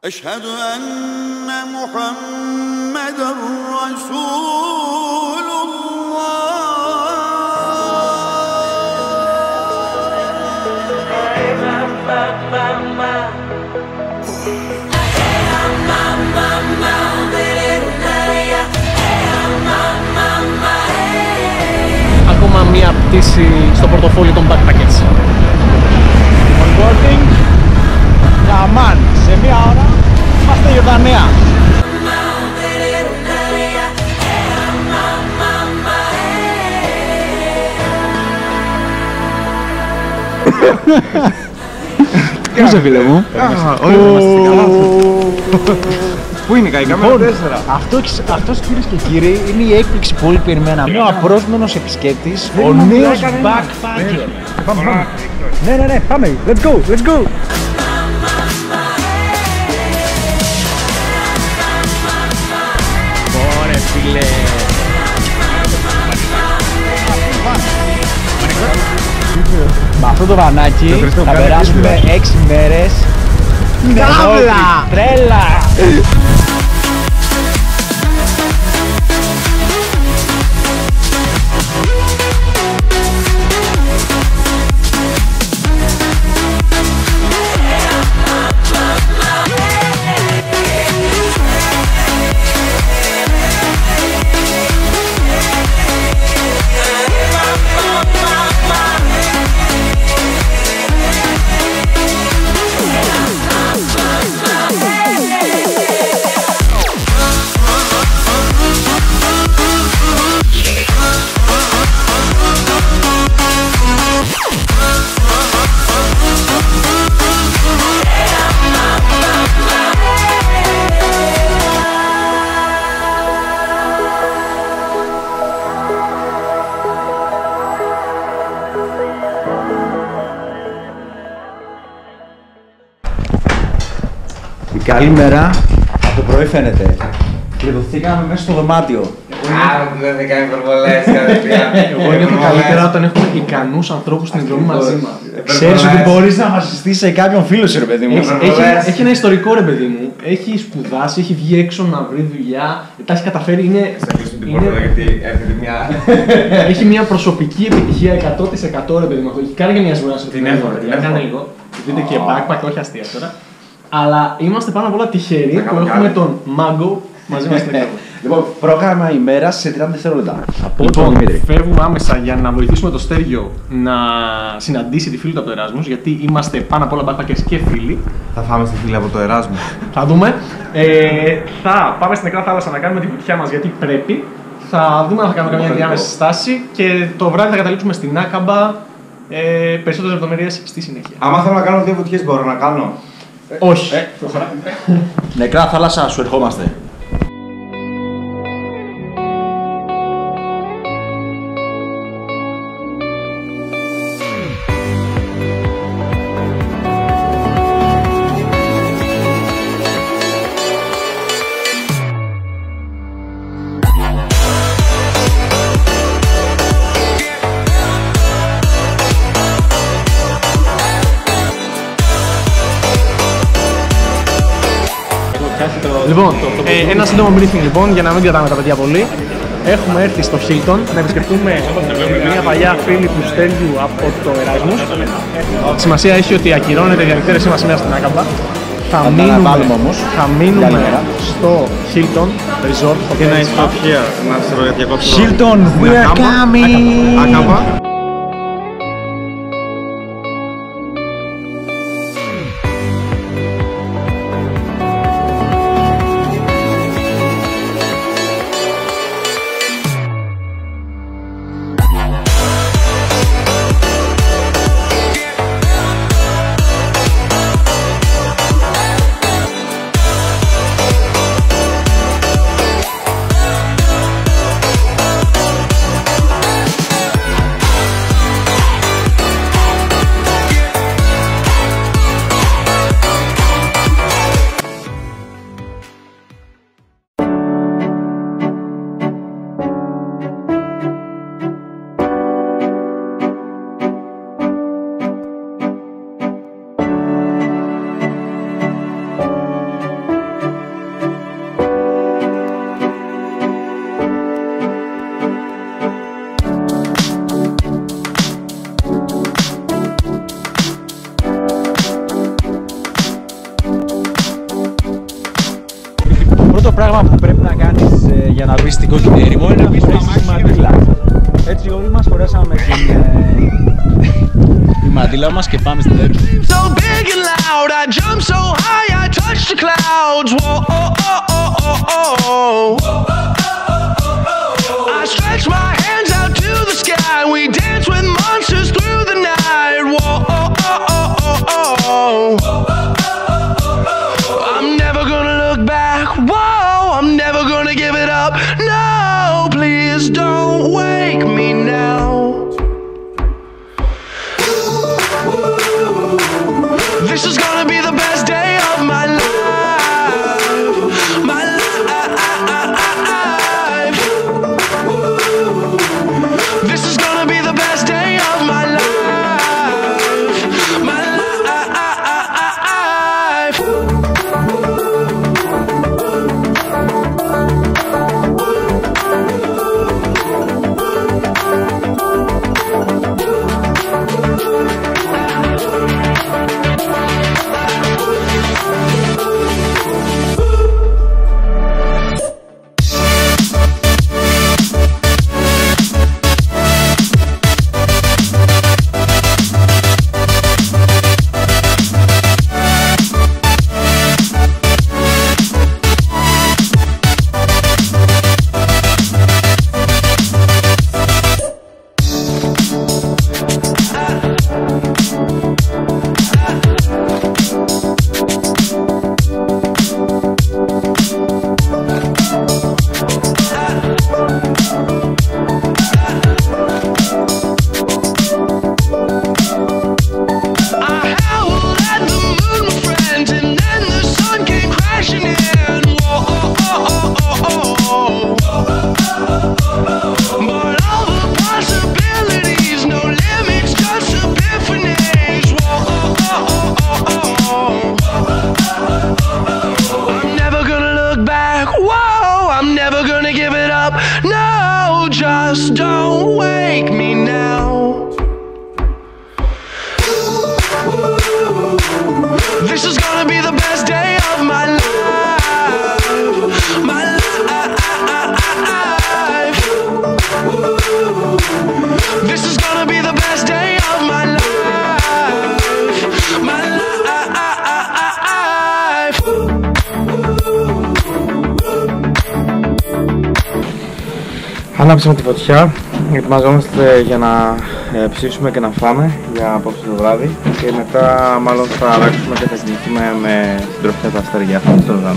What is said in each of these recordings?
أشهد أن محمدًا رسول Ακόμα μία πτήση στο πορτοφόλι των backpackers. Onboarding. Αμάν, σε μία ώρα είμαστε Ιορδανία. Τι είσαι φίλε μου? Όλοι είμαστε καλά. Πού είναι η κάμερα 4? Αυτός κυρίες και κύριοι είναι η έκπληξη που όλοι περιμέναμε. Είναι ο απρόσμενος επισκέπτης, ο νέος backpacker. Πάμε. Ναι, πάμε. Let's go. Ωραία φίλε. Με αυτό το βανάκι θα περάσουμε 6 μέρες. Καύλα! Τρέλα! Καλημέρα, από το πρωί φαίνεται. Κλειδωθήκαμε μέσα στο δωμάτιο. Δεν θα κάνει προβολές κατευθείαν. Εγώ νιώθω καλύτερα όταν έχουμε ικανούς ανθρώπους στην εκδρομή μαζί μας. Ξέρεις ότι μπορείς να βασιστείς σε κάποιον φίλο σου, ρε παιδί μου. Έχει ένα ιστορικό, ρε παιδί μου. Έχει σπουδάσει, έχει βγει έξω να βρει δουλειά. Τα έχει καταφέρει. Έχει μια προσωπική επιτυχία 100% ρε παιδί μου. Έχει κάνει και μια σβουρά σε Την έχω. λίγο. Δείτε και backpack, όχι αστεία τώρα. Αλλά είμαστε πάνω απ' όλα τυχεροί που έχουμε τον Μάγκο μαζί μας στην εκδρομή. Λοιπόν, πρόγραμμα ημέρα σε 30 δευτερόλεπτα. Λοιπόν, φεύγουμε άμεσα για να βοηθήσουμε το Στέργιο να συναντήσει τη φίλη του από το Εράσμους, γιατί είμαστε πάνω απ' όλα backpackers και φίλοι. Θα φάμε στη φίλη από το Εράσμους. Θα δούμε. Θα πάμε στην Νεκρά Θάλασσα να κάνουμε τη βουτιά μας γιατί πρέπει. Θα δούμε αν θα κάνουμε καμία διάμεση στάση και το βράδυ θα καταλήξουμε στην Άκαμπα. Περισσότερες λεπτομέρειες στη συνέχεια. Άμα θέλω να κάνω 2 βουτιές μπορώ να κάνω? Όχι. Νεκρά θάλασσα, σου ερχόμαστε. Λοιπόν, ένα σύντομο briefing λοιπόν για να μην κρατάμε τα παιδιά πολύ. Έχουμε έρθει στο Hilton να επισκεφτούμε μια παλιά φίλη του Στέλιου από το Εράσμους. Σημασία έχει ότι ακυρώνεται η διανυκτέρεσή μας σήμερα στην Άκαμπα. Θα μείνουμε στο Hilton Resort. Και να είσαι here, να σε ρωτήσω διακόψω. Hilton, we are coming! Άκαμπα. πρώτο πράγμα που πρέπει να κάνεις για να βρεις την κόκκινη έρημο είναι να φορέσεις τη μαντήλα. Έτσι όλοι μας φορέσαμε τη μαντήλα μας και πάμε στην έρημο. So big and loud, I jump so high, I touch the clouds. Whoa, oh, oh, oh, oh, oh. I stretch my hands out to the sky. We dance with monsters through the night. Whoa, oh, oh, oh, oh, oh. I'm never gonna look back. Whoa, I'm never gonna give it up. No, please don't wake me now. This is gonna be the best day of my life. My life. This is gonna be the best day of my life. My life. Just don't wake me now. This is gonna be the best day of my life. My life. This is gonna be the best day of my life. My life. Άναψαμε τη φωτιά, ετοιμαζόμαστε για να ψήσουμε και να φάμε για απόψε το βράδυ και μετά μάλλον θα αλλάξουμε και θα συνεχίσουμε με συντροφιά τα αστέρια στον ουρανό.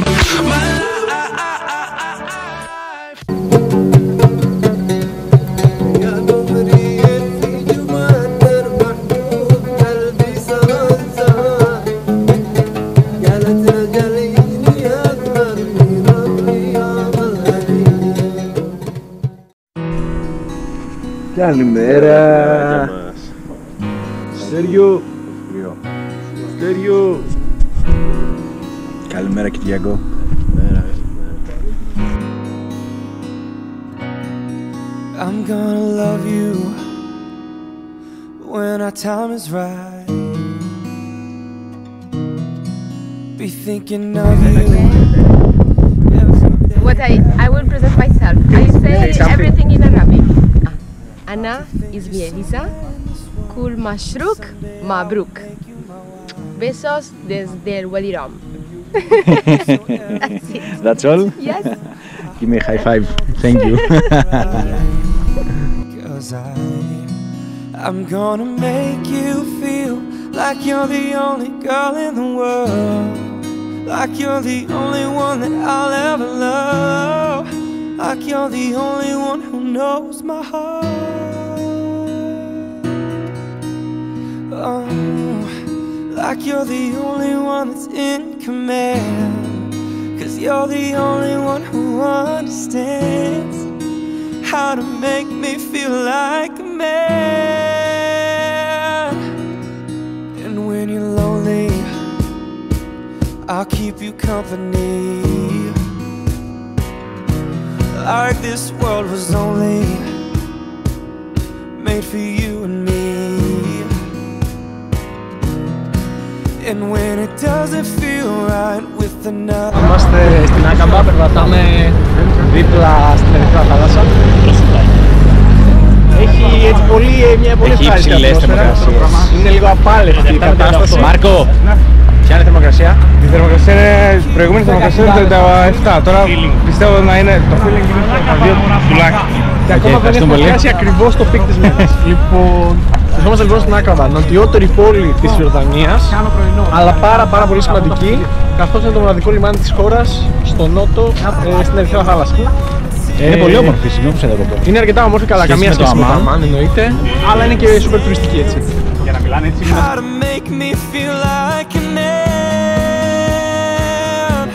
Καλημέρα! Στέριο! Στέριο! Καλημέρα Κυριακό! I'm gonna love you when our time is right. Be thinking of you. What I will present myself. I say everything in Arabic. Ana ismi Elisa. Kul mashruk mabruk. Besos desde el Wadi Rum. That's it. That's all? Yes. Give me a high five. Thank you. 'Cause I'm gonna make you feel like you're the only girl in the world. Like you're the only one that I'll ever love. Like you're the only one who knows my heart. Oh, like you're the only one that's in command. 'Cause you're the only one who understands how to make me feel like a man. And when you're lonely, I'll keep you company. Like this world was only made for you and me. And when it doesn't feel right with nothing else. Είμαστε στην Άκαμπα, περπατάμε δίπλα στην Ερυθρά Θάλασσα. Έχει έτσι μια πολύ ευχάριστη ατμόσφαιρα. Είναι λίγο απάλευτη η κατάσταση. Μάρκο, ποια είναι η θερμοκρασία? Η θερμοκρασία είναι, η προηγούμενη θερμοκρασία είναι 37. Τώρα πιστεύω να είναι το feeling είναι 42 τουλάχιστον. Και ακόμα δεν έχουμε φτάσει ακριβώς στο πικ της μέρας. Λοιπόν, βρισκόμαστε λοιπόν στην Άκαμπα, νοτιότερη πόλη της Ιορδανίας, αλλά πάρα πολύ σημαντική, καθώς είναι το μοναδικό λιμάνι της χώρας στο νότο, στην Ερυθρά Θάλασσα. Είναι πολύ όμορφη, συγγνώμη που σε διακοπώ. Είναι αρκετά όμορφη, καλά, καμία σχέση με το Αμάν εννοείται, αλλά είναι και σούπερ τουριστική έτσι. Για να μιλάνε έτσι. Try to make me feel like an ant.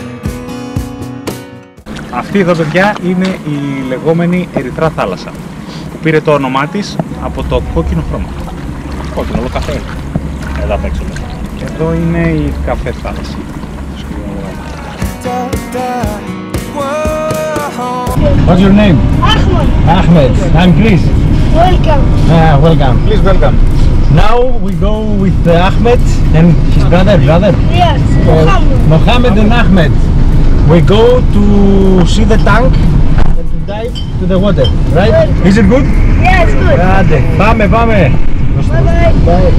Αυτή εδώ, παιδιά, είναι η λεγόμενη Ερυθρά Θάλασσα, που πήρε το όνομά της από το κόκκινο χρώμα. Κόκκινο, όλο καφέ είναι. Εδώ απ' έξω. Εδώ είναι η καφέ θάλασσα. Da, da. Whoa. What's your name? Ahmed. I'm Chris. Welcome. Welcome. Please welcome. Now we go with Ahmed and his brother. Yes, Mohammed. Mohammed and Ahmed. We go to see the tank and to dive to the water, right? Is it good? Yes, good. Άντε, πάμε. Bye bye.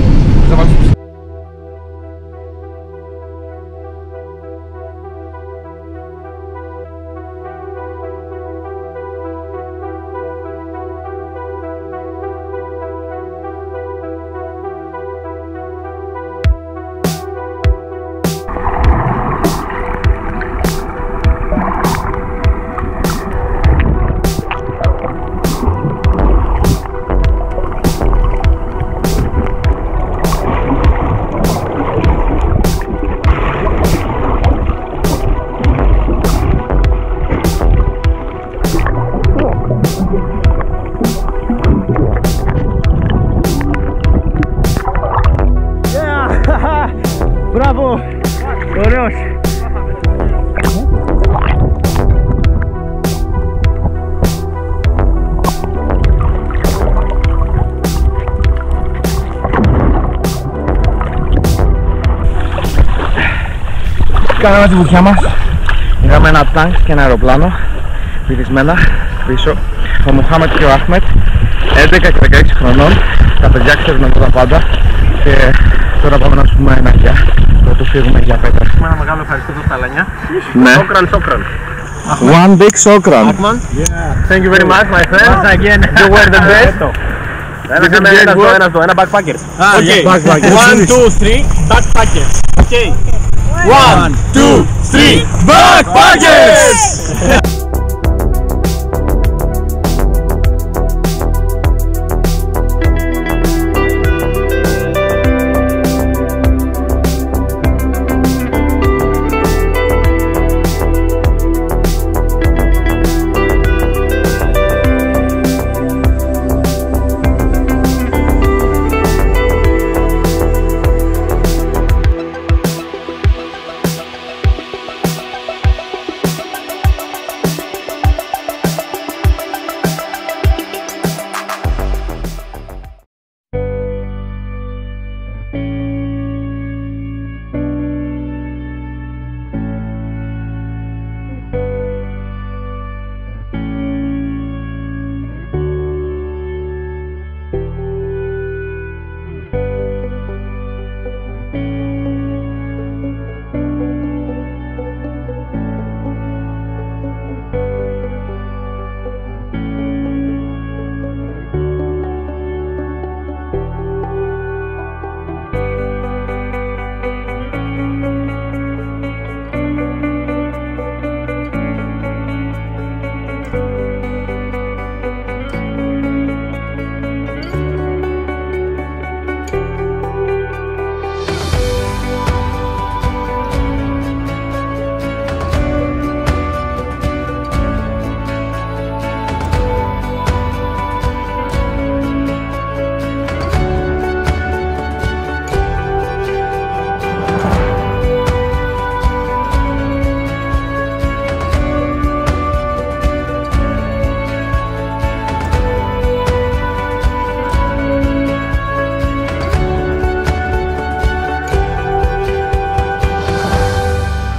Μπράβο! Ωραίος! Κάναμε τη βουτιά μας. Είχαμε ένα τάγκ και ένα αεροπλάνο πυρισμένα πίσω. Ο Μοχάμετ και ο Άχμετ, 11 και 16 χρονών. Τα παιδιά ξέρουν τα πάντα και τώρα πάμε να σου πούμε ένα γεια πρωτού φύγουμε για πέτα. Ένα μεγάλο ευχαριστώ στα Αλανιά. Ναι. Sokran. One big Sokran. Ahmed. Thank you very much, my friend. Once again. You were the best. Ένα backpacker. Okay. 1, 2, 3, backpackers. Okay. 1, 2, 3, backpackers!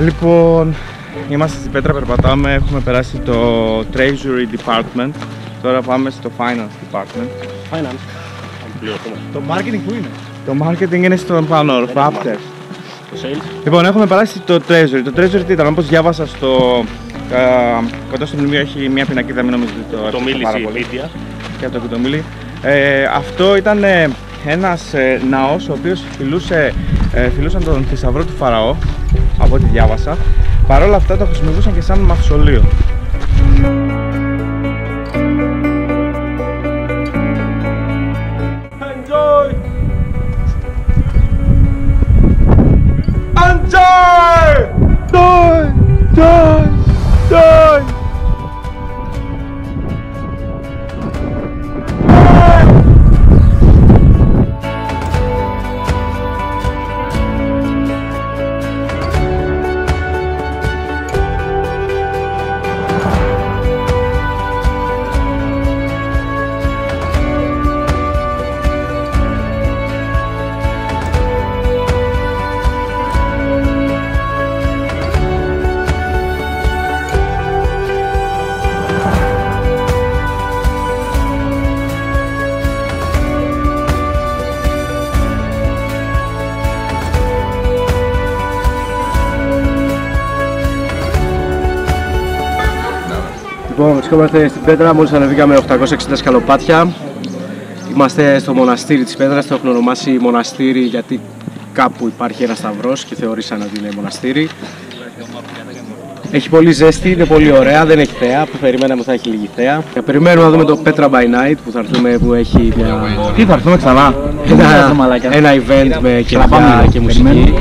Λοιπόν, είμαστε στην Πέτρα, περπατάμε, έχουμε περάσει το Treasury Department. Τώρα πάμε στο Finance Department. Finance. Το marketing που είναι? Το marketing είναι στο πάνω, after. Το sales. Λοιπόν, έχουμε περάσει το Treasury. Το Treasury τι ήταν, όπως διάβασα στο... κοντά στο μνημείο έχει μια πινακίδα, μην νομίζετε το μίλησε η Λίδια. Και αυτό και το μίλη. Αυτό ήταν ένας ναός ο οποίος φιλούσαν τον θησαυρό του Φαραώ, από ό,τι διάβασα. Παρ' όλα αυτά το χρησιμοποιούσαν και σαν μαυσολείο. Enjoy! Enjoy! Joy! Joy! Joy! Λοιπόν, βρισκόμαστε στην Πέτρα, μόλις ανεβήκαμε 860 σκαλοπάτια. Είμαστε στο μοναστήρι της Πέτρας, το έχουν ονομάσει μοναστήρι γιατί κάπου υπάρχει ένα σταυρός και θεωρήσαν ότι είναι μοναστήρι. Έχει πολύ ζέστη, είναι πολύ ωραία, δεν έχει θέα, που περιμέναμε θα έχει λίγη θέα. Περιμένουμε να δούμε το Petra by Night που θα έρθουμε, που έχει μια... Τι θα έρθουμε ξανά? ένα event με κερδιά και μουσική.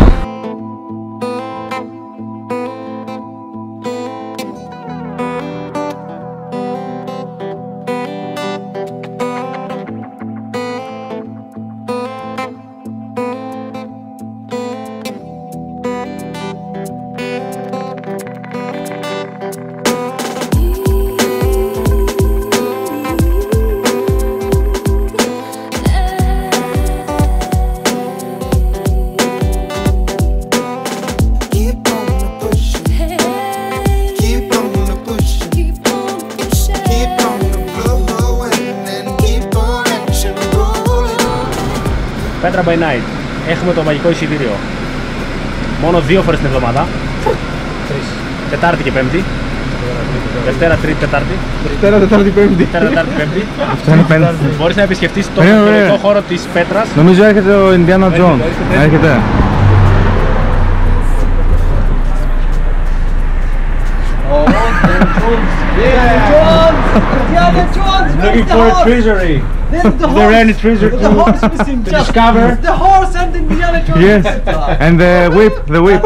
Petra by Night. Έχουμε το μαγικό εισιτήριο. Μόνο 2 φορές την εβδομάδα. Τετάρτη και Πέμπτη. Δευτέρα, Τρίτη, Τετάρτη. Δευτέρα, Τετάρτη, Πέμπτη. Αυτό είναι Πέμπτη. Μπορείς να επισκεφτείς το ιστορικό χώρο της Πέτρας. Νομίζω έρχεται ο Indiana Jones. Έρχεται. Looking for a treasury. Is there any treasure to discover? The horse and Indiana Jones. Yes, and the whip, the whip.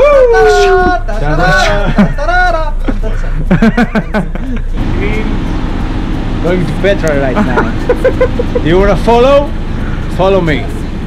Going to Petra right now. You wanna follow? Follow me.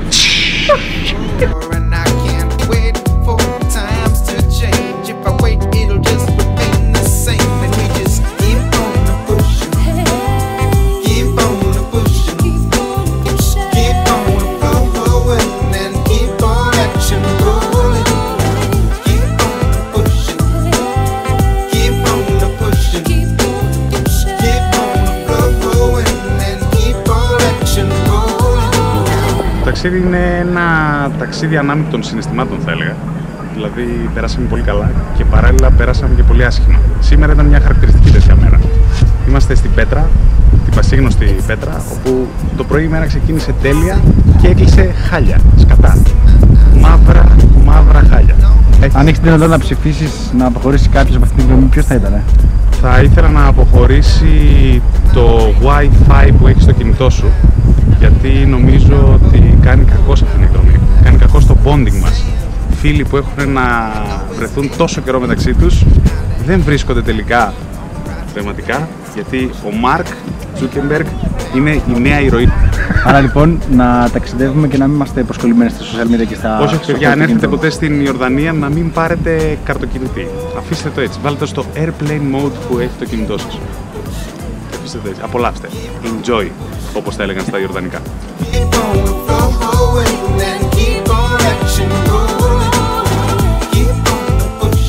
And I can't wait for times to change. If I wait, it'll just remain the same. And we just keep on pushing, keep on pushing, keep on going, and keep on action rolling. Keep on pushing, keep on pushing, keep on going, and keep on action rolling. Το ταξίδι είναι ένα ταξίδι ανάμεικτων συναισθημάτων, θα έλεγα. Δηλαδή, πέρασαμε πολύ καλά και παράλληλα πέρασαμε και πολύ άσχημα. Σήμερα ήταν μια χαρακτηριστική τέτοια μέρα. Είμαστε στην Πέτρα, την πασίγνωστη Πέτρα, όπου το πρωί η μέρα ξεκίνησε τέλεια και έκλεισε χάλια, σκατά. Μαύρα χάλια. Αν έχεις την δυνατότητα να ψηφίσεις να αποχωρήσει κάποιος από αυτή την εκδρομή, ποιος θα ήταν? Θα ήθελα να αποχωρήσει το Wi-Fi που έχει στο κινητό σου, γιατί νομίζω ότι κάνει κακό σε αυτήν την εκδρομή. Κάνει κακό στο bonding μας. Φίλοι που έχουν να βρεθούν τόσο καιρό μεταξύ τους δεν βρίσκονται τελικά πραγματικά, γιατί ο Μάρκ Τζούκεμπεργκ είναι η νέα ηρωή. Άρα λοιπόν να ταξιδεύουμε και να μην είμαστε προσκολλημένοι στα social media και στα... Όχι παιδιά, αν έρθετε ποτέ στην Ιορδανία να μην πάρετε καρτοκινητή. Αφήστε το έτσι, βάλτε το στο airplane mode που έχει το κινητό σας. Αφήστε το έτσι, απολαύστε. Enjoy, όπως τα έλεγαν στα Ιορδανικά. Keep on going and keep on action rolling. Keep on pushing.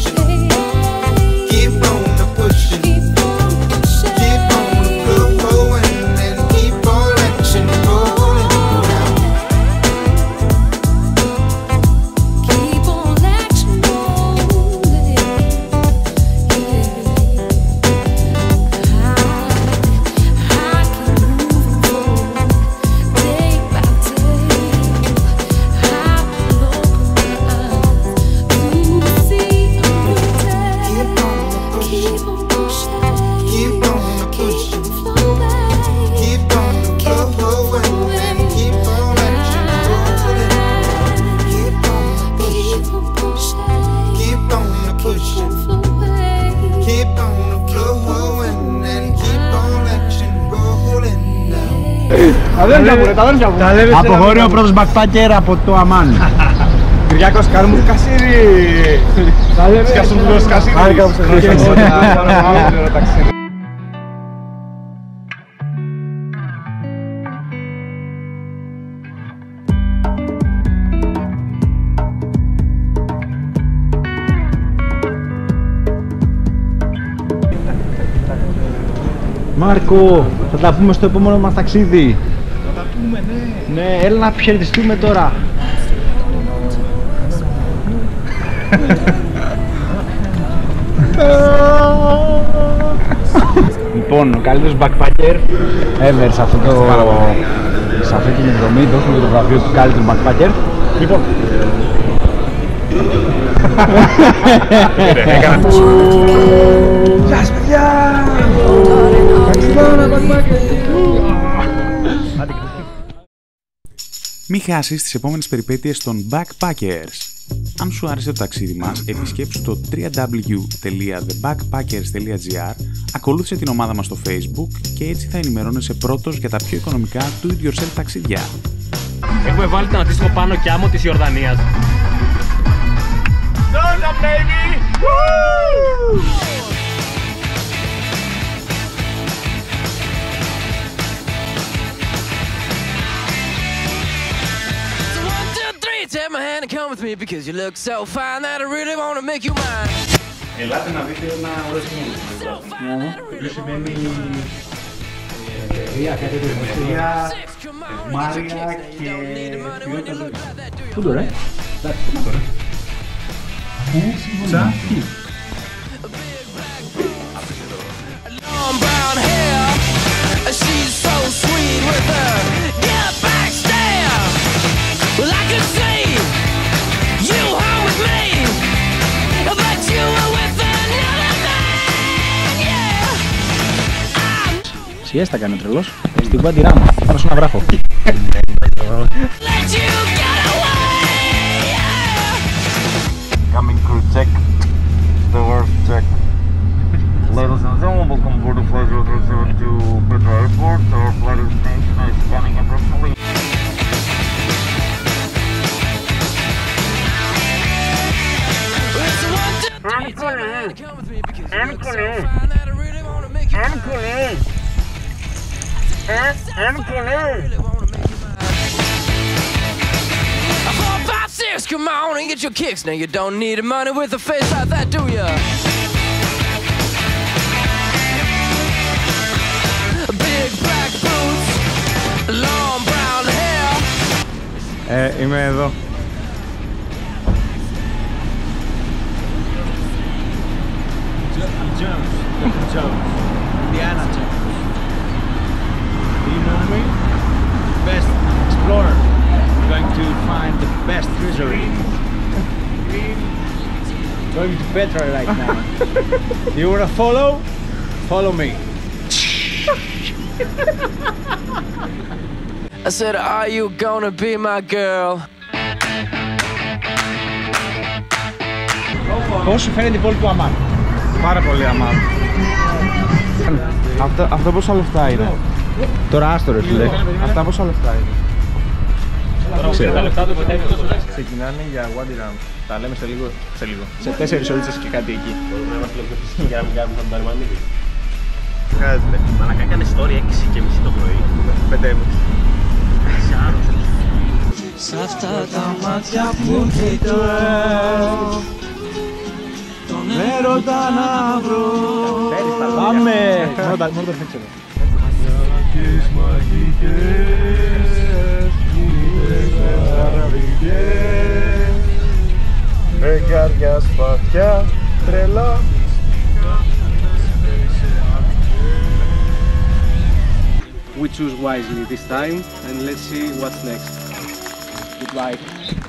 Αποχώρει ο πρώτος backpacker από το Αμάν. Κυριάκος κάνουμε Κασίρι. Σκάσουν τους Κασίρι. Μάρκο, θα τα πούμε στο επόμενο μας ταξίδι. Θα τα πούμε, ναι. Ναι, έλα να χαιρετιστούμε τώρα. Λοιπόν, ο καλύτερος backpacker ever σε αυτή την εκδρομή. Δώσουμε το βραβείο του καλύτερου backpacker. Λοιπόν, γεια σας παιδιά! Μη χάσεις τις επόμενες περιπέτειες των Backpackers. Αν σου άρεσε το ταξίδι μας, επισκέψου το www.thebackpackers.gr, ακολούθησε την ομάδα μας στο Facebook και έτσι θα ενημερώνεσαι πρώτος για τα πιο οικονομικά do-it-yourself ταξίδια. Έχουμε βάλει τον αντίστοιχο πάνω κι άμμο της Ιορδανίας. Δώνα, baby! Take my hand and come with me because you look so fine that I really want to make you mine. Ελάτε να δείτε ένα ωραίο σημείο. Το σημαίνει εταιρεία, κάτι εταιρεία, Μάρια και ποιότητα ζωής. Πού το ρε? Τσάκι. Long brown hair, she's so sweet with her get back stare. Well, I could see you home with me, but you were with another man, yeah. Σιέστα κάνει ο τρελός. Στην Κουαντιράμα, πάνω σε ένα βράχο. Let you get away, yeah. Coming crew check. The work check. Ladies and gentlemen, welcome aboard the flight 037 to Petra Airport. Our flight destination is running approximately. Come on and get your kicks. Now you don't need money with a face like that, do ya? Big black boots, long brown hair. Είμαι εδώ. Jones. Indiana Jones. Do you know me? Best explorer. Going to find the best treasury. Going to Petra right now. You wanna follow? Follow me. I said, are you gonna be my girl? Πώς σου φαίνεται η πόλη του Αμάν? Πάρα πολύ αμάν. Αυτό πόσα λεφτά είναι? Τώρα άστο ρε φίλε. Αυτά πόσα λεφτά είναι? Τα λεφτά του Ξεκινάνε για Wadi Rum. Τα λέμε σε λίγο. Σε 4 ώρες και κάτι εκεί. Μπορούμε να είμαστε λίγο πιο φυσικοί για να μην κάνουμε τον Ταρμανίδη. Χρειάζεται. Μαλακά έκανε story 6:30 το πρωί. 5:30. Είσαι άρρωστος. Σ' αυτά τα μάτια που κοιτώ, τον έρωτα να βρω. Πάμε! Μόνο τα ξέρω. Τις μαγικές νύχτες αραβικές, φεγγάρια σπαθιά τρελά. We choose wisely this time and let's see what's next. Goodbye.